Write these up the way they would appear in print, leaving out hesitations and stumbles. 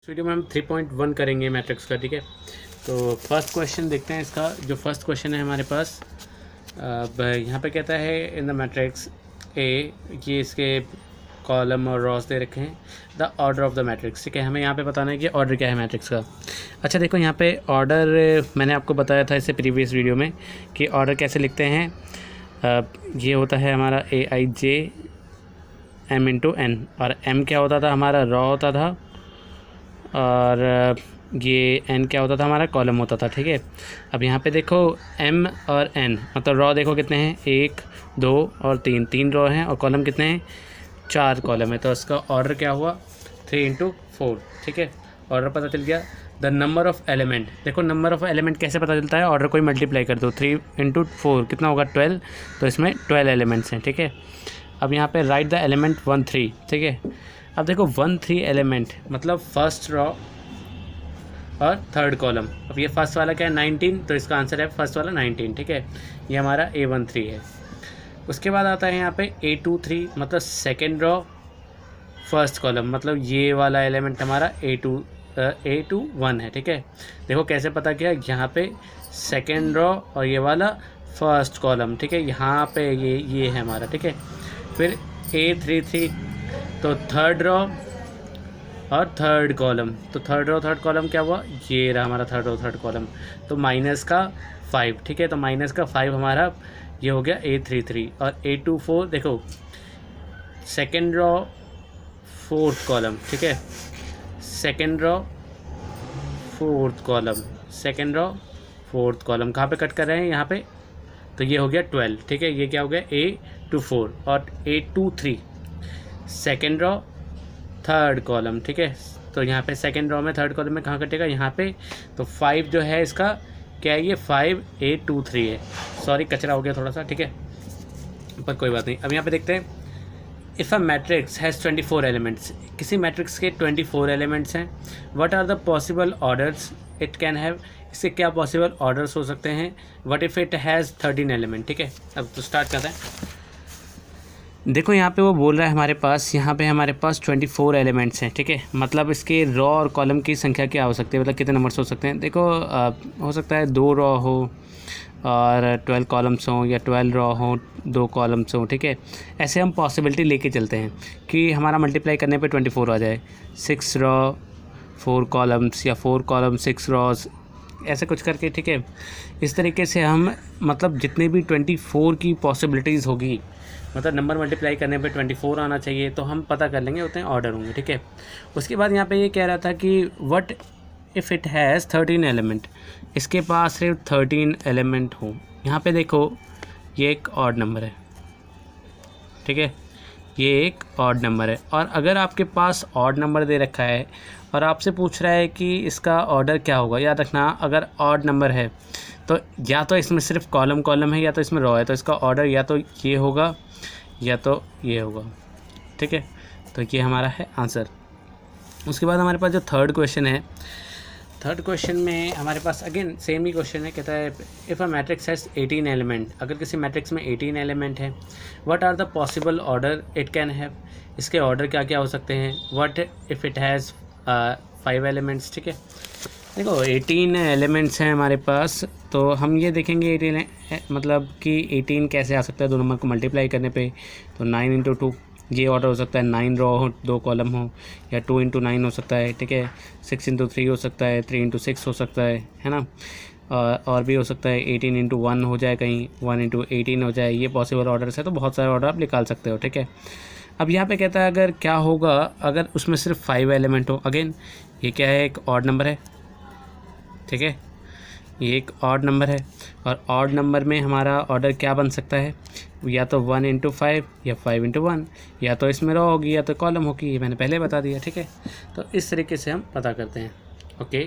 Video में हम 3.1 करेंगे मैट्रिक्स का। ठीक है, तो फर्स्ट क्वेश्चन देखते हैं इसका। जो फर्स्ट क्वेश्चन है हमारे पास यहाँ पे कहता है इन द मैट्रिक्स ए, ये इसके कॉलम और रॉस दे रखे हैं, the order of the matrix. ठीक है, हमें यहाँ पे बताना है कि ऑर्डर क्या है मैट्रिक्स का। अच्छा देखो, यहाँ पे ऑर्डर मैंने आपको बताया था इससे प्रीवियस वीडियो में कि ऑर्डर कैसे लिखते हैं। ये होता है हमारा AIJ M इंटू N, और M क्या होता था हमारा, रॉ होता था, और ये N क्या होता था हमारा, कॉलम होता था। ठीक है, अब यहाँ पे देखो M और N मतलब रॉ देखो कितने हैं, 1 2 और 3 रॉ हैं, और कॉलम कितने हैं, 4 कॉलम है। तो इसका ऑर्डर क्या हुआ, 3 इंटू 4। ठीक है, ऑर्डर पता चल गया। द नंबर ऑफ़ एलिमेंट, देखो नंबर ऑफ़ एलिमेंट कैसे पता चलता है, ऑर्डर को ही मल्टीप्लाई कर दो, 3 इंटू 4 कितना होगा, 12। तो इसमें 12 एलिमेंट्स हैं। ठीक है, अब यहाँ पे राइट द एलिमेंट 1 3। ठीक है, अब देखो 1 3 एलिमेंट मतलब फर्स्ट रॉ और थर्ड कॉलम। अब ये फर्स्ट वाला क्या है, 19, तो इसका आंसर है फर्स्ट वाला 19। ठीक है, ये हमारा A13 है। उसके बाद आता है यहाँ पे A23 मतलब सेकेंड रॉ फर्स्ट कॉलम, मतलब ये वाला एलिमेंट हमारा A21 है। ठीक है, देखो कैसे पता किया, यहाँ पे सेकेंड रॉ और ये वाला फर्स्ट कॉलम। ठीक है, यहाँ पे ये है हमारा। ठीक है, फिर A33 तो थर्ड रॉ और थर्ड कॉलम, तो थर्ड रॉ थर्ड कॉलम क्या हुआ, ये रहा हमारा थर्ड रॉ थर्ड कॉलम, तो माइनस का 5। ठीक है, तो माइनस का 5 हमारा ये हो गया A33। और A24 देखो सेकेंड रॉ फोर्थ कॉलम। ठीक है, second row fourth column, second row fourth column कहाँ पे कट कर रहे हैं, यहाँ पे, तो ये हो गया 12। ठीक है, ये क्या हो गया A24 और A23 second raw third column. ठीक है, तो यहाँ पे सेकेंड रॉ में थर्ड कॉलम में कहाँ कटेगा, यहाँ पे, तो 5 जो है इसका क्या है, ये 5 A23 है। सॉरी कचरा हो गया थोड़ा सा। ठीक है, पर कोई बात नहीं। अब यहाँ पे देखते हैं, if a matrix has 24 elements, किसी मैट्रिक्स के 24 एलिमेंट्स हैं, what are the possible orders it can have, इससे क्या पॉसिबल ऑर्डर्स हो सकते हैं, what if it has 13 element. ठीक है, अब तो स्टार्ट करते हैं। देखो यहाँ पे वो बोल रहा है हमारे पास, यहाँ पे हमारे पास 24 एलिमेंट्स हैं। ठीक है, मतलब इसके रॉ और कॉलम की संख्या क्या हो सकती है, मतलब कितने नंबर्स हो सकते हैं। देखो हो सकता है 2 रॉ हो और 12 कॉलम्स हों, या 12 रॉ हो 2 कॉलम्स हों। ठीक है, ऐसे हम पॉसिबिलिटी लेके चलते हैं कि हमारा मल्टीप्लाई करने पे 24 आ जाए, 6 रॉ 4 कॉलम्स, या 4 कॉलम 6 रॉस, ऐसे कुछ करके। ठीक है, इस तरीके से हम मतलब जितने भी 24 की पॉसिबिलिटीज़ होगी, मतलब नंबर मल्टीप्लाई करने पे 24 आना चाहिए, तो हम पता कर लेंगे उतने ऑर्डर होंगे। ठीक है, उसके बाद यहाँ पे ये कह रहा था कि what if it has 13 element, इसके पास सिर्फ 13 एलिमेंट हो। यहाँ पे देखो ये एक ऑड नंबर है। ठीक है, ये एक ऑड नंबर है, और अगर आपके पास ऑड नंबर दे रखा है और आपसे पूछ रहा है कि इसका ऑर्डर क्या होगा, याद रखना अगर ऑड नंबर है तो या तो इसमें सिर्फ कॉलम कॉलम है, या तो इसमें रॉ है, तो इसका ऑर्डर या तो ये होगा या तो ये होगा। ठीक है, तो ये हमारा है आंसर। उसके बाद हमारे पास जो थर्ड क्वेश्चन है, थर्ड क्वेश्चन में हमारे पास अगेन सेम ही क्वेश्चन है। कहता है if a matrix has 18 element, अगर किसी मैट्रिक्स में 18 एलिमेंट है, what are the possible order it can have, इसके ऑर्डर क्या क्या हो सकते हैं, what if it has 5 elements. ठीक है, देखो 18 एलिमेंट्स हैं हमारे पास, तो हम ये देखेंगे 18 मतलब कि 18 कैसे आ सकता है, दो नंबर को मल्टीप्लाई करने पे, तो 9 इंटू 2 ये ऑर्डर हो सकता है, 9 रॉ हो 2 कॉलम हो, या 2 इंटू 9 हो सकता है। ठीक है, 6 इंटू 3 हो सकता है, 3 इंटू 6 हो सकता है ना, और भी हो सकता है 18 इंटू 1 हो जाए, कहीं 1 इंटू 18 हो जाए, ये पॉसिबल ऑर्डर्स है। तो बहुत सारे ऑर्डर आप निकाल सकते हो। ठीक है, अब यहाँ पे कहता है अगर क्या होगा अगर उसमें सिर्फ 5 एलिमेंट हो। अगेन ये क्या है, एक ऑड नंबर है। ठीक है, ये एक ऑड नंबर है, और ऑड नंबर में हमारा ऑर्डर क्या बन सकता है, या तो 1 इंटू 5 या 5 इंटू 1, या तो इसमें रॉ होगी या तो कॉलम होगी, ये मैंने पहले बता दिया। ठीक है, तो इस तरीके से हम पता करते हैं। ओके,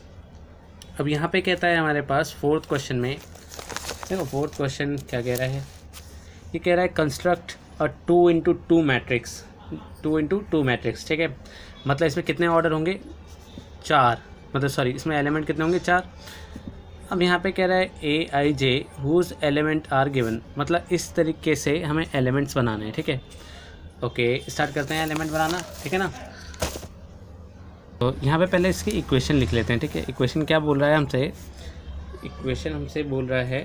अब यहाँ पे कहता है हमारे पास फोर्थ क्वेश्चन में, देखो फोर्थ क्वेश्चन क्या कह रहा है, ये कह रहा है construct a 2 into 2 matrix, 2 into 2 matrix. ठीक है, मतलब इसमें कितने ऑर्डर होंगे, 4, मतलब सॉरी इसमें एलिमेंट कितने होंगे, 4। अब यहाँ पे कह रहा है AIJ whose element are given, मतलब इस तरीके से हमें एलिमेंट्स बनाने हैं। ठीक है, ओके स्टार्ट करते हैं एलिमेंट बनाना। ठीक है ना, तो यहाँ पे पहले इसकी इक्वेशन लिख लेते हैं, ठीक है। इक्वेशन क्या बोल रहा है हमसे, इक्वेशन हमसे बोल रहा है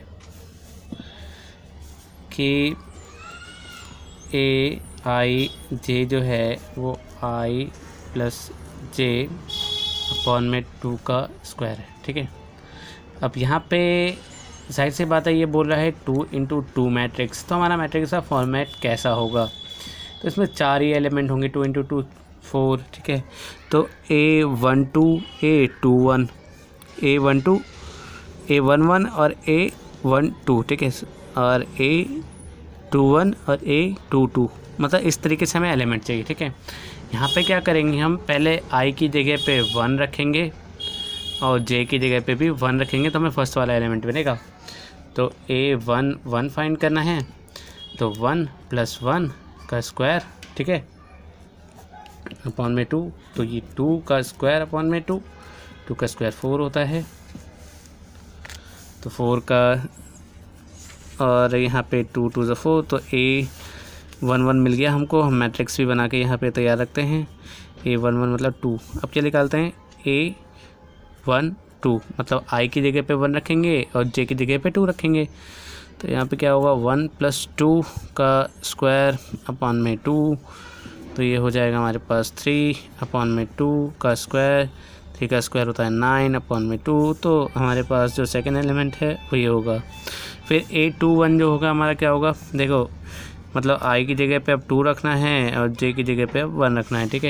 कि ए आई जे जो है वो आई प्लस जे अपॉन में 2 का स्क्वायर है, ठीक है। अब यहाँ पे साइड से बात है, ये बोल रहा है 2 इंटू 2 मैट्रिक्स, तो हमारा मैट्रिक्स का फॉर्मेट कैसा होगा, तो इसमें 4 ही एलिमेंट होंगे, 2 इंटू 2 4, ठीक है। तो A12 A21 A12 A11 और A12, ठीक है, और A21 और A22, मतलब इस तरीके से हमें एलिमेंट चाहिए, ठीक है। यहाँ पे क्या करेंगे, हम पहले I की जगह पे 1 रखेंगे और J की जगह पे भी 1 रखेंगे, तो हमें फर्स्ट वाला एलिमेंट बनेगा। तो A11 फाइंड करना है, तो 1 + 1 का स्क्वायर, ठीक है, अपॉन में 2, तो ये 2 का स्क्वायर अपॉन में 2 का स्क्वायर 4 होता है, तो 4 का, और यहाँ पे 2 2 = 4, तो A11 मिल गया हमको। हम मैट्रिक्स भी बना के यहाँ पे तैयार रखते हैं, A11 मतलब 2। अब क्या निकालते हैं, A12 मतलब I की जगह पे 1 रखेंगे और J की जगह पे 2 रखेंगे, तो यहाँ पे क्या होगा, 1 + 2 का स्क्वायर अपॉन में 2, तो ये हो जाएगा हमारे पास 3 अपॉन में 2 का स्क्वायर, 3 का स्क्वायर होता है 9 अपॉन में 2, तो हमारे पास जो सेकंड एलिमेंट है वो ये होगा। फिर A21 जो होगा हमारा क्या होगा, देखो मतलब I की जगह पे अब 2 रखना है और J की जगह पे अब 1 रखना है, ठीक है।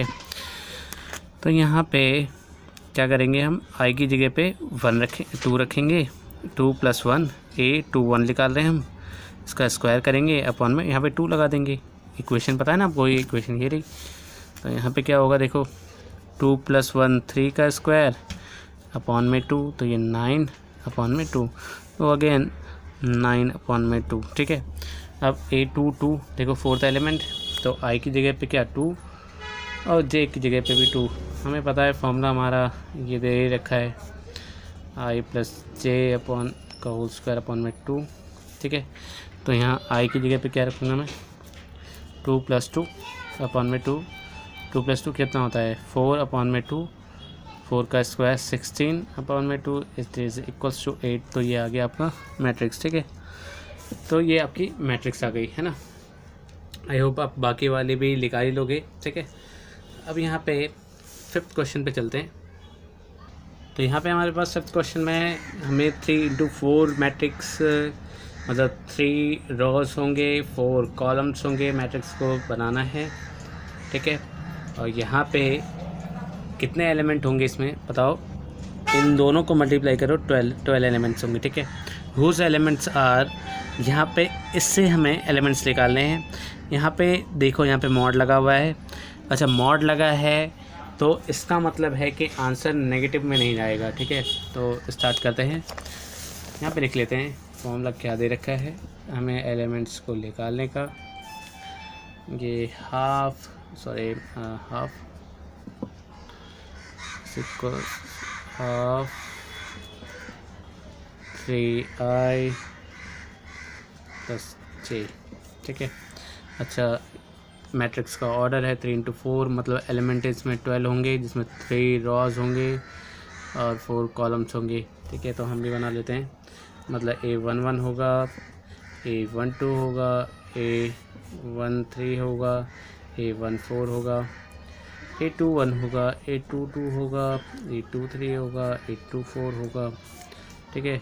तो यहाँ पे क्या करेंगे, हम I की जगह पे 2 रखेंगे, 2 + 1 A21 निकाल रहे हैं हम, इसका स्क्वायर करेंगे अपॉन में यहाँ पे 2 लगा देंगे। इक्वेशन पता है ना आपको, ये इक्वेशन ये रही। तो यहाँ पे क्या होगा, देखो 2 + 1 3 का स्क्वायर अपॉन में 2, तो ये 9 अपॉन में 2, तो अगेन 9 अपॉन में 2, ठीक है। अब A22 देखो फोर्थ एलिमेंट, तो I की जगह पे क्या 2 और J की जगह पे भी 2, हमें पता है फॉर्मूला हमारा ये दे ही रखा है, I + J अपॉन का होल स्क्वायर अपॉन में 2, ठीक है। तो यहाँ I की जगह पे क्या रखूँगा मैं, 2 + 2 अपॉन में 2, 2 + 2 कितना होता है 4 अपॉन में 2, 4 का स्क्वायर 16 अपॉन में 2 इज इक्वल्स टू 8, तो ये आ गया आपका मैट्रिक्स, ठीक है। तो ये आपकी मैट्रिक्स आ गई है ना। आई होप आप बाकी वाले भी निकाल ही लोगे, ठीक है। अब यहाँ पे 5th क्वेश्चन पे चलते हैं। तो यहाँ पे हमारे पास 5th क्वेश्चन में हमें 3 × 4 मैट्रिक्स, मतलब 3 रोज होंगे, 4 कॉलम्स होंगे, मैट्रिक्स को बनाना है, ठीक है। और यहाँ पे कितने एलिमेंट होंगे इसमें बताओ, इन दोनों को मल्टीप्लाई करो, 12 एलिमेंट्स होंगे, ठीक है। हुज एलिमेंट्स आर, यहाँ पे इससे हमें एलिमेंट्स निकालने हैं। यहाँ पे देखो, यहाँ पे मॉड लगा हुआ है, अच्छा मॉड लगा है तो इसका मतलब है कि आंसर नेगेटिव में नहीं जाएगा, ठीक है। तो स्टार्ट करते हैं, यहाँ पे लिख लेते हैं फॉर्मूला क्या दे रखा है हमें एलिमेंट्स को निकालने का। ये हाफ 3i + J, ठीक है। अच्छा मैट्रिक्स का ऑर्डर है 3 × 4, मतलब एलिमेंट इसमें 12 होंगे, जिसमें 3 रॉज होंगे और 4 कॉलम्स होंगे, ठीक है। तो हम भी बना लेते हैं, मतलब A11 होगा, A12 होगा, A13 होगा, A14 होगा, A21 होगा, A22 होगा, A23 होगा, A24 होगा, ठीक है।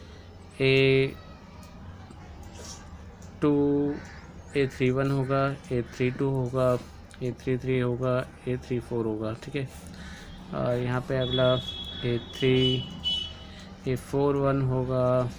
A31 होगा, A32 होगा, A33 होगा, A34 होगा, ठीक है। और यहाँ पे अगला A41 होगा,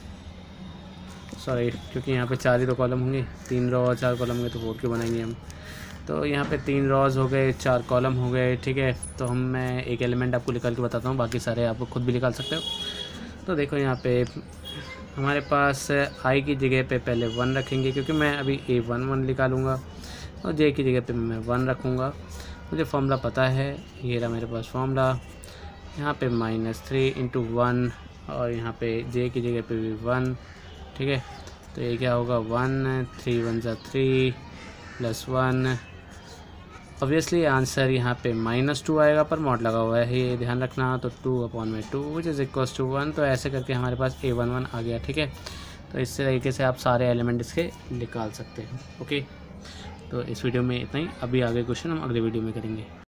सॉरी क्योंकि यहाँ पे 4 ही तो कॉलम होंगे, 3 रो और 4 कॉलम होंगे, तो 4 क्यों बनाएंगे हम। तो यहाँ पे 3 रॉज हो गए, 4 कॉलम हो गए, ठीक है। तो मैं एक एलिमेंट आपको निकाल के बताता हूँ, बाकी सारे आप खुद भी निकाल सकते हो। तो देखो यहाँ पे हमारे पास I की जगह पे पहले 1 रखेंगे, क्योंकि मैं अभी A11 निकालूंगा, और J की जगह पे मैं 1 रखूँगा। मुझे फॉर्मूला पता है, ये रहा मेरे पास फॉर्मूला। यहाँ पे -3 × 1 और यहाँ पे J की जगह पे भी 1, ठीक है। तो ये क्या होगा 1 3 × 1 = 3 + 1 ऑब्वियसली आंसर यहाँ पे -2 आएगा, पर मॉड लगा हुआ है, ये ध्यान रखना। तो 2/2 विच इज़ इक्वल्स टू 1। तो ऐसे करके हमारे पास A11 आ गया, ठीक है। तो इस तरीके से आप सारे एलिमेंट इसके निकाल सकते हैं। ओके, तो इस वीडियो में इतना ही। अभी आगे क्वेश्चन हम अगले वीडियो में करेंगे।